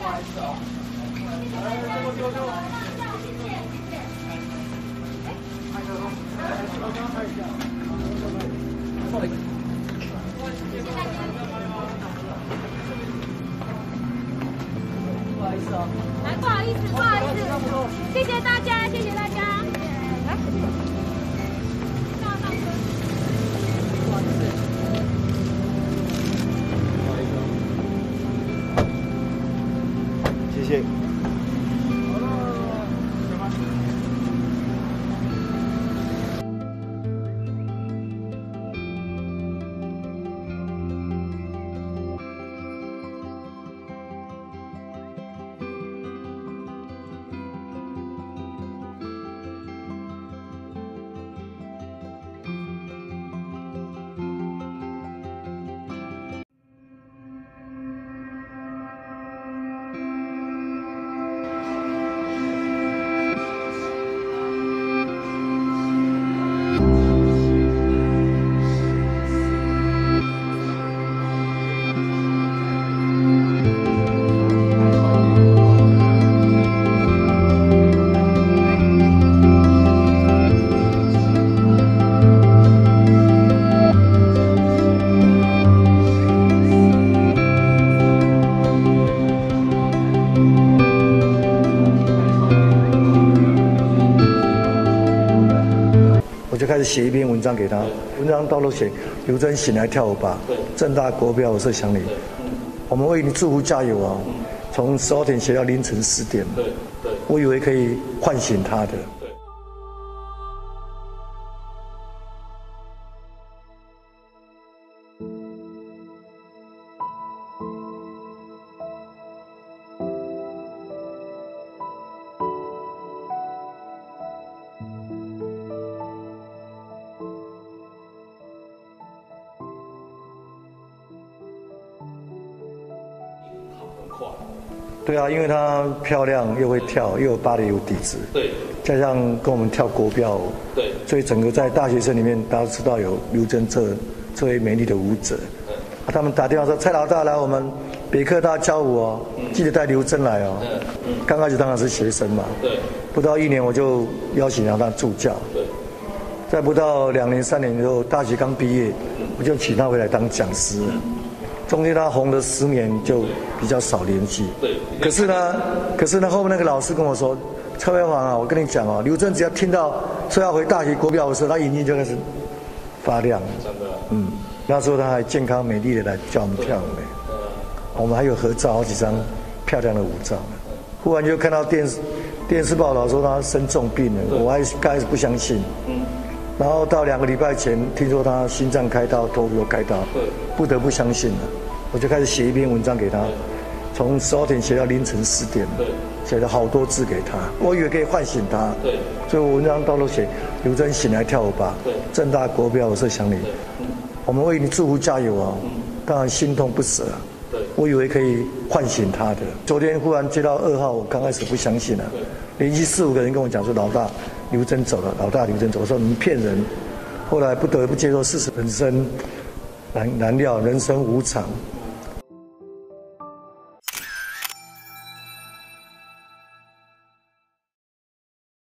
来，不好意思，不好意思，谢谢大家，谢谢大家。来，上车。不好意思。 谢谢。 我就开始写一篇文章给他，文章到处写刘真醒来跳舞吧，正大国标我是想你，我们为你祝福加油啊！从12点写到凌晨4点，我以为可以唤醒他的。 对啊，因为她漂亮又会跳，又有芭蕾舞底子，对，加上跟我们跳国标舞，对，所以整个在大学生里面，大家知道有刘真这位美丽的舞者。他们打电话说：“蔡老大来我们北科大教舞哦，记得带刘真来哦。”刚开始当然是学生嘛，对，不到1年我就邀请他当助教，对，再不到2年3年之后，大学刚毕业，我就请他回来当讲师。 中间他红了10年，就比较少联系。对。可是呢，后面那个老师跟我说，蔡辉煌啊，我跟你讲哦，刘真只要听到说要回大学国标的时候，他眼睛就开始发亮。真的。嗯。那时候他还健康美丽的来教我们跳舞呢。我们还有合照好几张漂亮的舞照。忽然就看到电视报道说他生重病了，我还刚开始不相信。嗯。 然后到2个礼拜前，听说他心脏开刀，头有开刀，不得不相信了。我就开始写一篇文章给他，从12点写到凌晨4点，写了好多字给他。我以为可以唤醒他，所以我文章到处写刘真醒来跳舞吧，正大国标我是想你，我们为你祝福加油啊！当然心痛不舍啊。我以为可以唤醒他的。昨天忽然接到2号，我刚开始不相信啊，连续4、5个人跟我讲说老大。 刘真走了，老大刘真走，我说你们骗人。后来不得不接受事实本身难料，人生无常。